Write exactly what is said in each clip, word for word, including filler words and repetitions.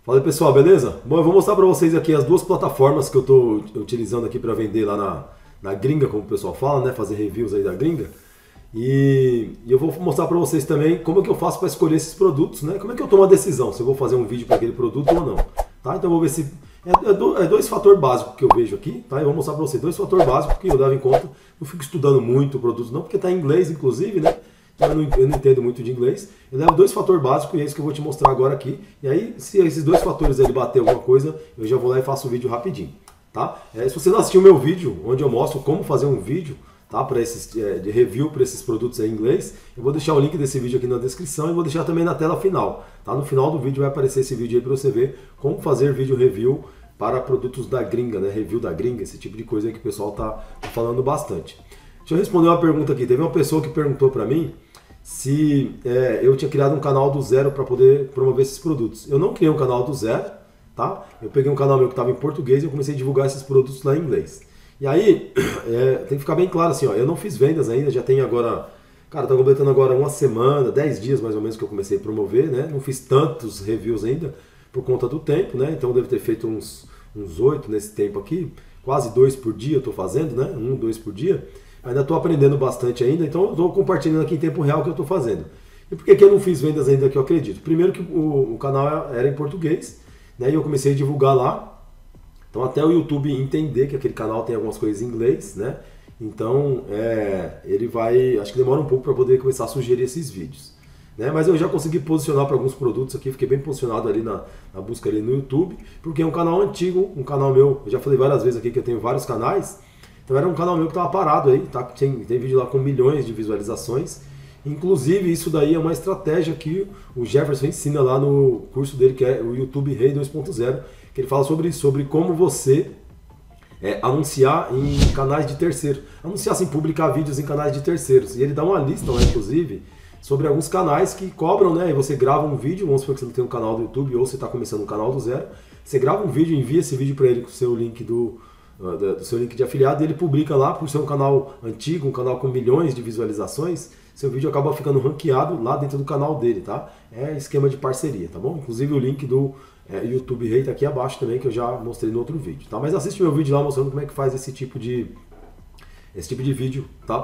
Fala aí, pessoal, beleza? Bom, eu vou mostrar para vocês aqui as duas plataformas que eu estou utilizando aqui para vender lá na, na gringa, como o pessoal fala, né? Fazer reviews aí da gringa. E, e eu vou mostrar para vocês também como é que eu faço para escolher esses produtos, né? Como é que eu tomo a decisão se eu vou fazer um vídeo para aquele produto ou não, tá? Então eu vou ver se... É, é, do, é dois fatores básicos que eu vejo aqui, tá? Eu vou mostrar para vocês dois fatores básicos que eu levo em conta. Não fico estudando muito o produto não, porque está em inglês, inclusive, né? Eu não, eu não entendo muito de inglês. Eu levo dois fatores básicos e é isso que eu vou te mostrar agora aqui. E aí, se esses dois fatores ele bater alguma coisa, eu já vou lá e faço o vídeo rapidinho, tá? É, se você não assistiu o meu vídeo, onde eu mostro como fazer um vídeo, tá, para esses é, de review para esses produtos em inglês, eu vou deixar o link desse vídeo aqui na descrição e vou deixar também na tela final, tá? No final do vídeo vai aparecer esse vídeo aí para você ver como fazer vídeo review para produtos da gringa, né? Review da gringa, esse tipo de coisa aí que o pessoal tá falando bastante. Deixa eu responder uma pergunta aqui. Teve uma pessoa que perguntou para mim se é, eu tinha criado um canal do zero para poder promover esses produtos. Eu não criei um canal do zero, tá? Eu peguei um canal meu que estava em português e eu comecei a divulgar esses produtos lá em inglês. E aí, é, tem que ficar bem claro assim, ó, eu não fiz vendas ainda, já tem agora, cara, tá completando agora uma semana, dez dias mais ou menos que eu comecei a promover, né? Não fiz tantos reviews ainda por conta do tempo, né? Então eu devo ter feito uns uns oito nesse tempo aqui, quase dois por dia eu tô fazendo, né? Um, dois por dia. Ainda estou aprendendo bastante ainda, então eu estou compartilhando aqui em tempo real o que eu estou fazendo. E por que, que eu não fiz vendas ainda que eu acredito? Primeiro que o, o canal era em português, né, e eu comecei a divulgar lá. Então até o YouTube entender que aquele canal tem algumas coisas em inglês, né? Então é, ele vai, acho que demora um pouco para poder começar a sugerir esses vídeos. Né? Mas eu já consegui posicionar para alguns produtos aqui, fiquei bem posicionado ali na, na busca ali no YouTube, porque é um canal antigo, um canal meu, eu já falei várias vezes aqui que eu tenho vários canais. Então era um canal meu que estava parado aí, tá? Tem, tem vídeo lá com milhões de visualizações. Inclusive isso daí é uma estratégia que o Jefferson ensina lá no curso dele, que é o YouTube Rei dois ponto zero, que ele fala sobre isso, sobre como você é, anunciar em canais de terceiros. Anunciar assim, publicar vídeos em canais de terceiros. E ele dá uma lista lá, inclusive, sobre alguns canais que cobram, né? E você grava um vídeo, vamos supor que você não tem um canal do YouTube ou você está começando um canal do zero. Você grava um vídeo, envia esse vídeo para ele com o seu link do... do seu link de afiliado, e ele publica lá, por ser um canal antigo, um canal com milhões de visualizações, seu vídeo acaba ficando ranqueado lá dentro do canal dele, tá? É esquema de parceria, tá bom? Inclusive o link do é, YouTube Rei tá aqui abaixo também, que eu já mostrei no outro vídeo, tá? Mas assiste meu vídeo lá mostrando como é que faz esse tipo de esse tipo de vídeo, tá?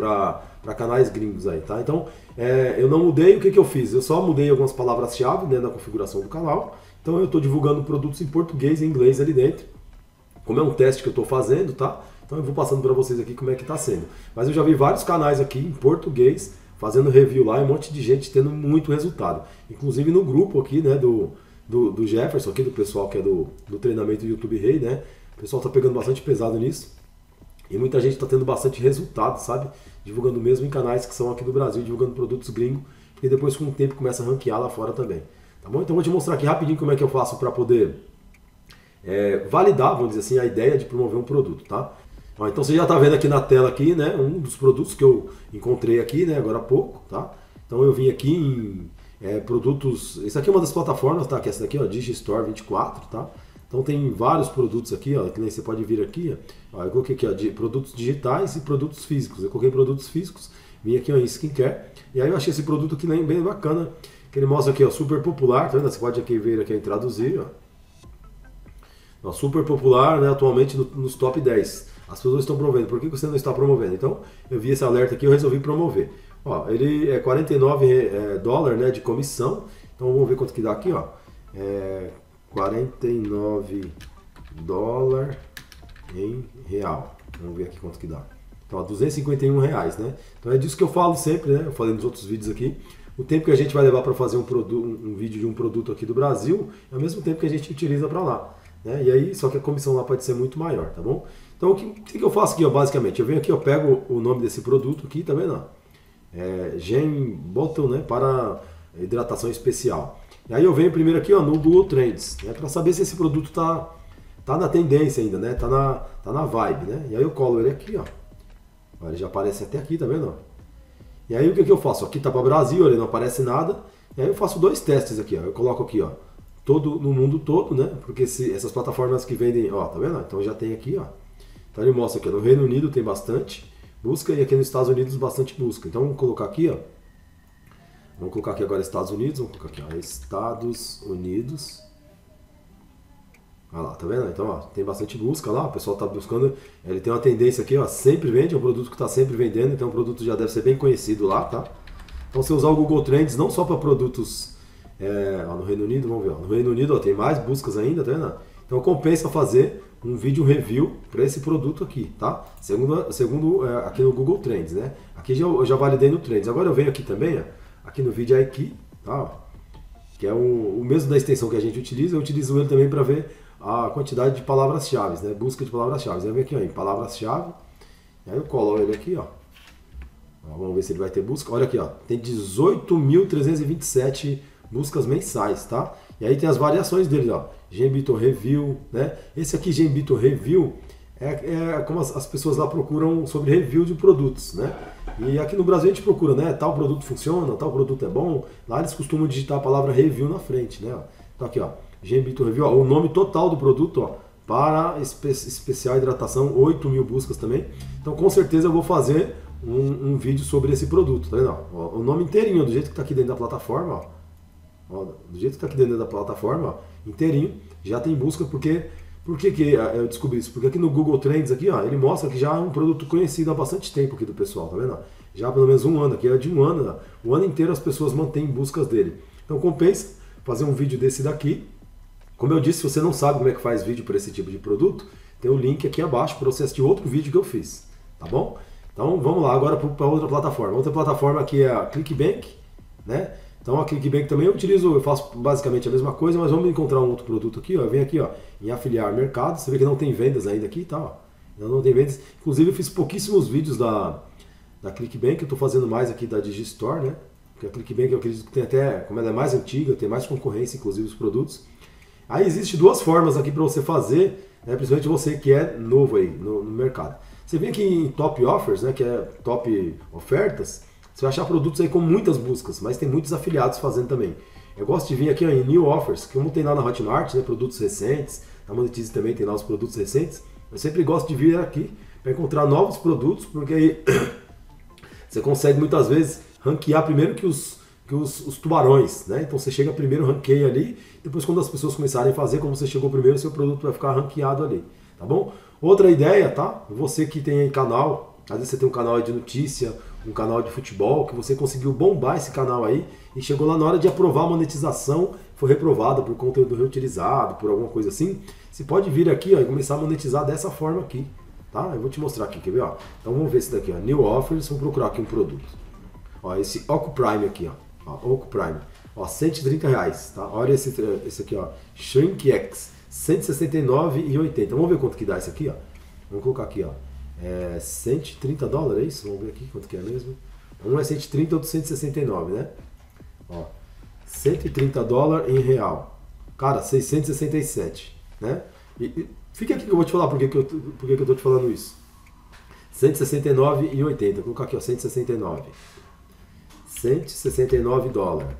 Para canais gringos aí, tá? Então, é, eu não mudei, o que que eu fiz? Eu só mudei algumas palavras-chave, né, na configuração do canal. Então eu estou divulgando produtos em português e inglês ali dentro. Como é um teste que eu estou fazendo, tá? Então eu vou passando para vocês aqui como é que está sendo. Mas eu já vi vários canais aqui em português fazendo review lá e um monte de gente tendo muito resultado. Inclusive no grupo aqui, né, do, do, do Jefferson, aqui do pessoal que é do, do treinamento do YouTube Rei, né? O pessoal está pegando bastante pesado nisso. E muita gente está tendo bastante resultado, sabe? Divulgando mesmo em canais que são aqui do Brasil, divulgando produtos gringos, porque depois com o tempo começa a ranquear lá fora também. Tá bom? Então eu vou te mostrar aqui rapidinho como é que eu faço para poder... É, validar, vamos dizer assim, a ideia de promover um produto, tá? Então você já está vendo aqui na tela aqui, né, um dos produtos que eu encontrei aqui, né, agora há pouco, tá? Então eu vim aqui em é, produtos, isso aqui é uma das plataformas, tá? Que é essa daqui, ó, Digistore vinte e quatro, tá? Então tem vários produtos aqui, ó, que nem você pode vir aqui, ó, eu coloquei aqui, ó, de produtos digitais e produtos físicos. Eu coloquei produtos físicos, vim aqui, ó, em skincare, e aí eu achei esse produto aqui bem bacana, que ele mostra aqui, ó, super popular, tá vendo? Você pode aqui ver aqui em traduzir, ó. Super popular, né, atualmente no, nos top dez. As pessoas estão promovendo. Por que você não está promovendo? Então, eu vi esse alerta aqui e eu resolvi promover. Ó, ele é quarenta e nove é, dólares, né, de comissão. Então, vamos ver quanto que dá aqui. Ó. É quarenta e nove dólares em real. Vamos ver aqui quanto que dá. Então, ó, duzentos e cinquenta e um reais, né? Então, é disso que eu falo sempre, né? Eu falei nos outros vídeos aqui. O tempo que a gente vai levar para fazer um, um, um vídeo de um produto aqui do Brasil é o mesmo tempo que a gente utiliza para lá. Né? E aí, só que a comissão lá pode ser muito maior, tá bom? Então, o que, o que eu faço aqui, ó, basicamente? Eu venho aqui, eu pego o nome desse produto aqui, tá vendo? É, Gen Bottle, né, para hidratação especial. E aí eu venho primeiro aqui, ó, no Google Trends, né, para saber se esse produto tá, tá na tendência ainda, né, tá na, tá na vibe, né? E aí eu colo ele aqui, ó. Ó, ele já aparece até aqui, tá vendo? E aí o que, que eu faço? Aqui tá para Brasil, ele não aparece nada. E aí eu faço dois testes aqui, ó. Eu coloco aqui, ó. Todo, no mundo todo, né? Porque se, essas plataformas que vendem, ó, tá vendo? Então já tem aqui, ó. Então ele mostra aqui, ó, no Reino Unido tem bastante busca e aqui nos Estados Unidos bastante busca. Então vamos colocar aqui, ó. Vamos colocar aqui agora Estados Unidos, vamos colocar aqui, ó, Estados Unidos. Olha lá, tá vendo? Então, ó, tem bastante busca lá, o pessoal tá buscando, ele tem uma tendência aqui, ó, sempre vende, é um produto que está sempre vendendo, então o produto já deve ser bem conhecido lá, tá? Então, você usar o Google Trends não só para produtos é, ó, no Reino Unido, vamos ver, ó, no Reino Unido ó, tem mais buscas ainda, tá vendo? Então, compensa fazer um vídeo review para esse produto aqui, tá? Segundo, segundo é, aqui no Google Trends, né? Aqui já, eu já validei no Trends, agora eu venho aqui também, ó, aqui no vídeo aqui, tá? Que é o, o mesmo da extensão que a gente utiliza, eu utilizo ele também para ver a quantidade de palavras-chave, né? Busca de palavras-chave. Eu venho aqui ó, em palavras-chave, aí eu colo ele aqui, ó. ó. Vamos ver se ele vai ter busca. Olha aqui, ó, tem dezoito mil trezentos e vinte e sete buscas mensais, tá? E aí tem as variações dele, ó. Genbito Review, né? Esse aqui, Genbito Review, é, é como as, as pessoas lá procuram sobre review de produtos, né? E aqui no Brasil a gente procura, né? Tal produto funciona, tal produto é bom. Lá eles costumam digitar a palavra review na frente, né? Então aqui, ó. Genbito Review, ó, o nome total do produto, ó, para espe especial hidratação, oito mil buscas também. Então com certeza eu vou fazer um, um vídeo sobre esse produto, tá vendo? Ó, o nome inteirinho, do jeito que está aqui dentro da plataforma, ó, ó, do jeito que está aqui dentro da plataforma, ó, inteirinho, já tem busca, porque, por que, que eu descobri isso? Porque aqui no Google Trends, aqui, ó, ele mostra que já é um produto conhecido há bastante tempo aqui do pessoal, tá vendo? Já há pelo menos um ano, aqui é de um ano, ó, o ano inteiro as pessoas mantêm buscas dele. Então compensa fazer um vídeo desse daqui. Como eu disse, se você não sabe como é que faz vídeo para esse tipo de produto, tem o link aqui abaixo para você assistir outro vídeo que eu fiz, tá bom? Então vamos lá agora para outra plataforma. Outra plataforma aqui é a ClickBank, né? Então a ClickBank também eu utilizo, eu faço basicamente a mesma coisa, mas vamos encontrar um outro produto aqui, ó. Vem aqui, ó, em afiliar mercado. Você vê que não tem vendas ainda aqui, tá? Ó. Não tem vendas. Inclusive eu fiz pouquíssimos vídeos da, da ClickBank, eu estou fazendo mais aqui da Digistore, né? Porque a ClickBank eu acredito que tem até, como ela é mais antiga, tem mais concorrência, inclusive os produtos. Aí existe duas formas aqui para você fazer, né, principalmente você que é novo aí no, no mercado. Você vem aqui em Top Offers, né, que é Top Ofertas, você vai achar produtos aí com muitas buscas, mas tem muitos afiliados fazendo também. Eu gosto de vir aqui ó, em New Offers, que como tem lá na Hotmart, né, produtos recentes, na Monetize também tem lá os produtos recentes, eu sempre gosto de vir aqui para encontrar novos produtos, porque aí você consegue muitas vezes ranquear primeiro que os que os, os tubarões, né? Então você chega primeiro, ranqueia ali, depois quando as pessoas começarem a fazer, como você chegou primeiro, seu produto vai ficar ranqueado ali, tá bom? Outra ideia, tá? Você que tem canal, às vezes você tem um canal aí de notícia, um canal de futebol, que você conseguiu bombar esse canal aí e chegou lá na hora de aprovar a monetização, foi reprovada por conteúdo reutilizado, por alguma coisa assim, você pode vir aqui ó, e começar a monetizar dessa forma aqui, tá? Eu vou te mostrar aqui, quer ver? Ó? Então vamos ver esse daqui, ó, New Offers, vamos procurar aqui um produto. Ó, esse OcuPrime aqui, ó. Ó, OcuPrime, ó, cento e trinta reais, tá? Olha esse, esse aqui, ó, ShrinkX, cento e sessenta e nove reais e oitenta centavos. Vamos ver quanto que dá isso aqui, ó. Vamos colocar aqui, ó, é cento e trinta dólares, é isso? Vamos ver aqui quanto que é mesmo. Um é cento e trinta, outro cento e sessenta e nove, né? Ó, cento e trinta dólares em real. Cara, seiscentos e sessenta e sete, né? E, e fica aqui que eu vou te falar por que, que, eu, por que, que eu tô te falando isso. cento e sessenta e nove reais e oitenta centavos. Vou colocar aqui, ó, cento e sessenta e nove. cento e sessenta e nove dólares.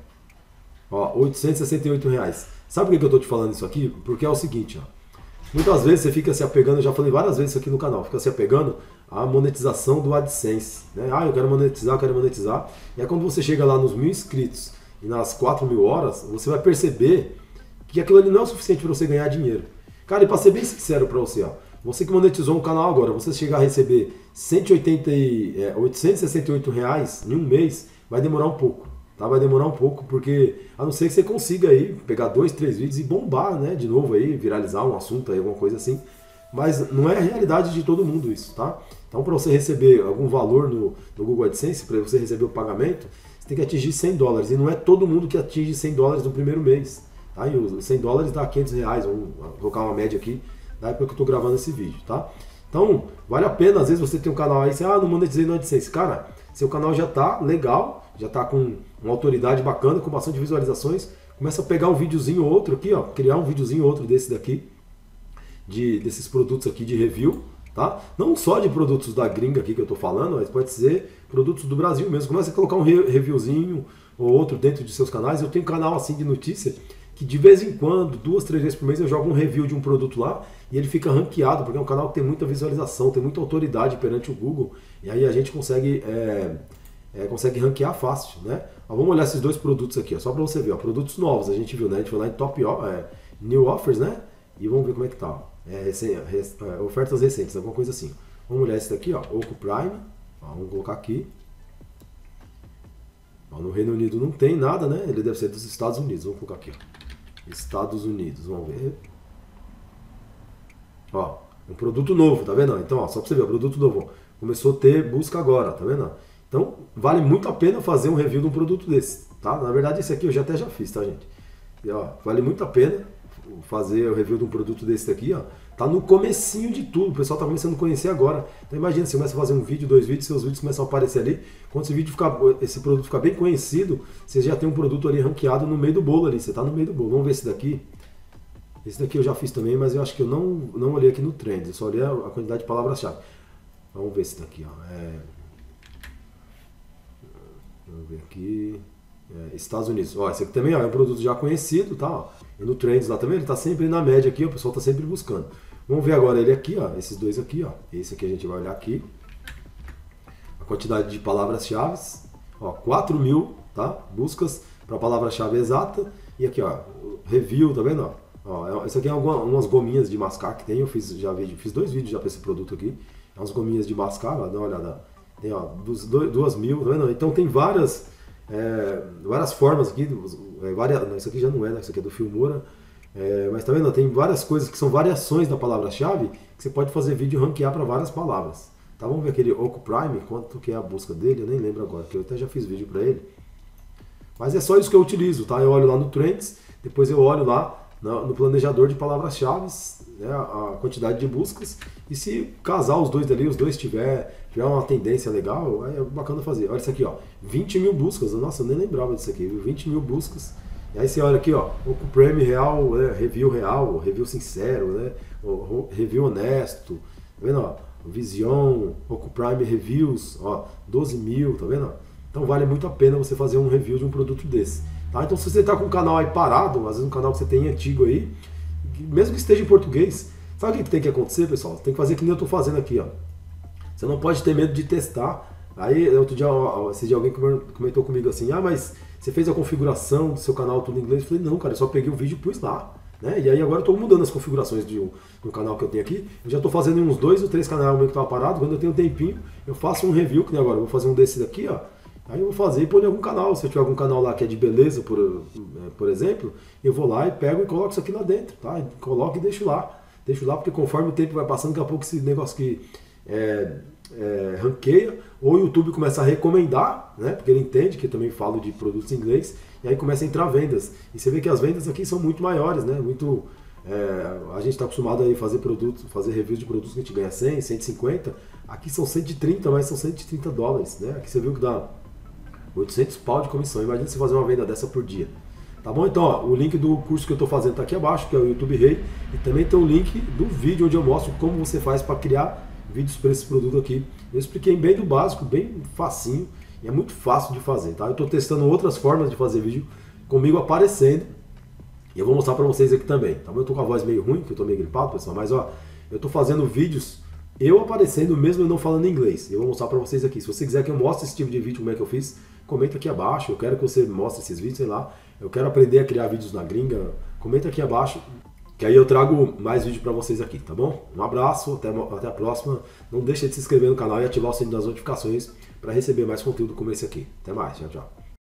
Ó, oitocentos e sessenta e oito reais. Sabe por que eu estou te falando isso aqui? Porque é o seguinte, ó. Muitas vezes você fica se apegando, eu já falei várias vezes isso aqui no canal, fica se apegando à monetização do AdSense, né? Ah, eu quero monetizar, eu quero monetizar. E aí quando você chega lá nos mil inscritos e nas quatro mil horas, você vai perceber que aquilo ali não é o suficiente para você ganhar dinheiro. Cara, e para ser bem sincero para você, ó, você que monetizou um canal agora, você chegar a receber cento e oitenta e, é, oitocentos e sessenta e oito reais em um mês, vai demorar um pouco, tá? Vai demorar um pouco, porque a não ser que você consiga aí pegar dois, três vídeos e bombar, né? De novo aí, viralizar um assunto aí, alguma coisa assim. Mas não é a realidade de todo mundo isso, tá? Então para você receber algum valor no, no Google AdSense, para você receber o pagamento, você tem que atingir cem dólares. E não é todo mundo que atinge cem dólares no primeiro mês, tá? E os cem dólares dá quinhentos reais, vamos colocar uma média aqui, da época que eu estou gravando esse vídeo, tá? Então, vale a pena, às vezes você tem um canal aí, você, ah, não monetizei no AdSense. Cara, seu canal já tá legal, já tá com uma autoridade bacana, com bastante visualizações, começa a pegar um videozinho ou outro aqui, ó, criar um videozinho ou outro desse daqui, de, desses produtos aqui de review, tá? Não só de produtos da gringa aqui que eu tô falando, mas pode ser produtos do Brasil mesmo. Começa a colocar um reviewzinho ou outro dentro de seus canais. Eu tenho um canal assim de notícia, que de vez em quando, duas, três vezes por mês, eu jogo um review de um produto lá e ele fica ranqueado, porque é um canal que tem muita visualização, tem muita autoridade perante o Google, e aí a gente consegue, é, é, consegue ranquear fácil, né? Ó, vamos olhar esses dois produtos aqui, ó, só para você ver, ó, produtos novos, a gente viu, né? A gente foi lá em Top é, New Offers, né? E vamos ver como é que tá. É, recém, res, é, ofertas recentes, alguma coisa assim. Vamos olhar esse daqui, ó, Oco Prime. Ó, vamos colocar aqui. Ó, no Reino Unido não tem nada, né? Ele deve ser dos Estados Unidos. Vamos colocar aqui, ó. Estados Unidos, vamos ver. Ó, um produto novo, tá vendo? Então, ó, só pra você ver, o produto novo. Começou a ter busca agora, tá vendo? Então, vale muito a pena fazer um review de um produto desse, tá? Na verdade, esse aqui eu já até já fiz, tá, gente? E, ó, vale muito a pena fazer o review de um produto desse daqui, ó. Tá no comecinho de tudo, o pessoal tá começando a conhecer agora. Então imagina, você começa a fazer um vídeo, dois vídeos, seus vídeos começam a aparecer ali. Quando esse vídeo ficar, esse produto ficar bem conhecido, você já tem um produto ali ranqueado no meio do bolo ali, você tá no meio do bolo. Vamos ver esse daqui. Esse daqui eu já fiz também, mas eu acho que eu não, não olhei aqui no Trends, eu só olhei a quantidade de palavras-chave. Vamos ver esse daqui, ó. É... Vamos ver aqui. É, Estados Unidos. Ó, esse aqui também ó, é um produto já conhecido, tá? Ó. E no Trends lá também, ele tá sempre na média aqui, ó, o pessoal tá sempre buscando. Vamos ver agora ele aqui, ó, esses dois aqui, ó. Esse aqui a gente vai olhar aqui. A quantidade de palavras-chave, ó, quatro mil, tá? Buscas para palavra-chave exata. E aqui, ó, review, tá vendo, ó? Ó, isso aqui é alguma, umas gominhas de mascar que tem, eu fiz, já vídeo, fiz dois vídeos já para esse produto aqui. É umas gominhas de mascar, ó, dá uma olhada. Tem, ó, dos, dois, duas mil, tá vendo? Então tem várias, é, várias formas aqui, é, várias, não, isso aqui já não é, né? Isso aqui é do Filmora. É, mas tá vendo? Tem várias coisas que são variações da palavra-chave que você pode fazer vídeo e ranquear para várias palavras. Tá, vamos ver aquele Oco Prime, quanto que é a busca dele, eu nem lembro agora, porque eu até já fiz vídeo para ele. Mas é só isso que eu utilizo, tá? Eu olho lá no Trends, depois eu olho lá no planejador de palavras-chave, né, a quantidade de buscas, e se casar os dois dali, os dois tiver, tiver uma tendência legal, é bacana fazer. Olha isso aqui, ó, vinte mil buscas, nossa, eu nem lembrava disso aqui, vinte mil buscas, e aí você olha aqui, ó, o Prêmio real, né, review real, review sincero, né, o review honesto, tá vendo, ó, Vision, Oco Prime Reviews, ó, doze mil, tá vendo, ó? Então vale muito a pena você fazer um review de um produto desse. Tá? Então se você está com um canal aí parado, às vezes um canal que você tem antigo aí, mesmo que esteja em português, sabe o que tem que acontecer, pessoal? Tem que fazer que nem eu estou fazendo aqui, ó. Você não pode ter medo de testar. Aí outro dia, esse dia alguém comentou comigo assim, ah, mas você fez a configuração do seu canal tudo em inglês? Eu falei, não, cara, eu só peguei o vídeo e pus lá. Né? E aí agora eu estou mudando as configurações de um, do canal que eu tenho aqui. Eu já estou fazendo uns dois ou três canais meio que estava parado. Quando eu tenho um tempinho, eu faço um review, que nem agora, eu vou fazer um desse daqui, ó. Aí eu vou fazer e pôr em algum canal. Se eu tiver algum canal lá que é de beleza, por, por exemplo, eu vou lá e pego e coloco isso aqui lá dentro, tá? Coloco e deixo lá. Deixo lá porque conforme o tempo vai passando, daqui a pouco esse negócio que é, é, ranqueia, ou o YouTube começa a recomendar, né? Porque ele entende que eu também falo de produtos em inglês, e aí começa a entrar vendas. E você vê que as vendas aqui são muito maiores, né? Muito, é, a gente está acostumado a fazer produtos, fazer reviews de produtos que a gente ganha cem, cento e cinquenta, aqui são cento e trinta, mas são cento e trinta dólares, né? Aqui você viu que dá oitocentos pau de comissão. Imagina você fazer uma venda dessa por dia. Tá bom? Então, ó, o link do curso que eu estou fazendo está aqui abaixo, que é o YouTube Rei. E também tem o link do vídeo onde eu mostro como você faz para criar vídeos para esse produto aqui. Eu expliquei bem do básico, bem facinho. E é muito fácil de fazer, tá? Eu estou testando outras formas de fazer vídeo comigo aparecendo. E eu vou mostrar para vocês aqui também. Tá bom? Eu estou com a voz meio ruim, que eu estou meio gripado, pessoal. Mas, ó, eu estou fazendo vídeos eu aparecendo mesmo eu não falando inglês. Eu vou mostrar para vocês aqui. Se você quiser que eu mostre esse tipo de vídeo, como é que eu fiz, comenta aqui abaixo. Eu quero que você mostre esses vídeos, sei lá. Eu quero aprender a criar vídeos na gringa. Comenta aqui abaixo, que aí eu trago mais vídeo para vocês aqui, tá bom? Um abraço, até, até a próxima. Não deixe de se inscrever no canal e ativar o sininho das notificações para receber mais conteúdo como esse aqui. Até mais, tchau, tchau.